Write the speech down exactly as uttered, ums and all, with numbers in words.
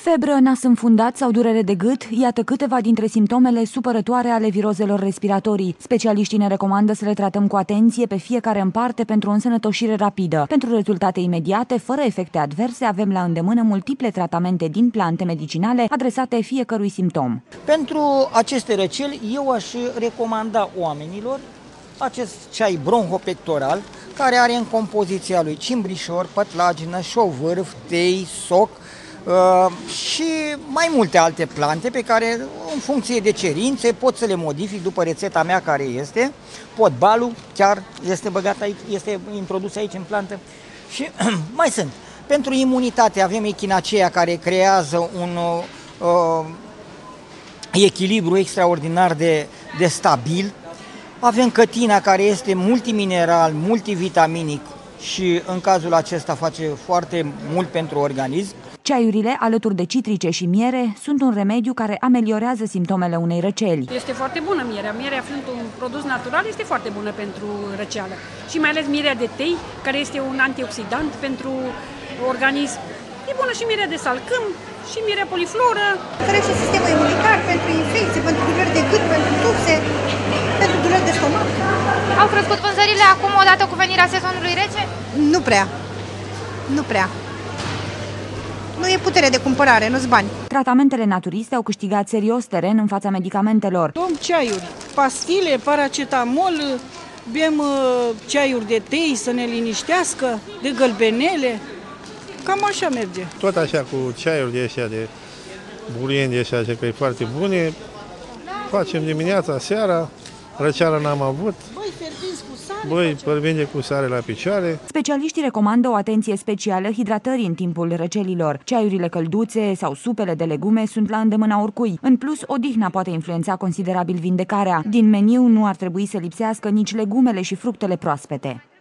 Febră, nas înfundat sau durere de gât, iată câteva dintre simptomele supărătoare ale virozelor respiratorii. Specialiștii ne recomandă să le tratăm cu atenție pe fiecare în parte pentru o însănătoșire rapidă. Pentru rezultate imediate, fără efecte adverse, avem la îndemână multiple tratamente din plante medicinale adresate fiecărui simptom. Pentru aceste răceli, eu aș recomanda oamenilor acest ceai bronhopectoral, care are în compoziția lui cimbrișor, pătlagină, șovârf, tei, soc, Uh, și mai multe alte plante pe care, în funcție de cerințe, pot să le modific după rețeta mea care este. Potbalul chiar este băgat aici, este introdus aici în plantă. Și mai sunt. Pentru imunitate avem echinacea care creează un uh, echilibru extraordinar de, de stabil. Avem cătina care este multimineral, multivitaminic și în cazul acesta face foarte mult pentru organism. Ceaiurile, alături de citrice și miere, sunt un remediu care ameliorează simptomele unei răceli. Este foarte bună mierea. Mierea, fiind un produs natural, este foarte bună pentru răceală. Și mai ales mierea de tei, care este un antioxidant pentru organism. E bună și mierea de salcâm și mierea polifloră. Crește sistemul imunitar pentru infecții, pentru dureri de gât, pentru tufse, pentru dureri de stomac. Au crescut vânzările acum odată cu venirea sezonului rece? Nu prea. Nu prea. Nu e putere de cumpărare, nu-s bani. Tratamentele naturiste au câștigat serios teren în fața medicamentelor. Luăm ceaiuri, pastile, paracetamol, bem uh, ceaiuri de tei să ne liniștească, de gălbenele, cam așa merge. Tot așa cu ceaiuri de ăștia, de burieni de ăștia, că e foarte bune, facem dimineața, seara, răceală n-am avut. Băi, fierbinți cu sare la picioare. Specialiștii recomandă o atenție specială hidratării în timpul răcelilor. Ceaiurile călduțe sau supele de legume sunt la îndemâna oricui. În plus, odihna poate influența considerabil vindecarea. Din meniu nu ar trebui să lipsească nici legumele și fructele proaspete.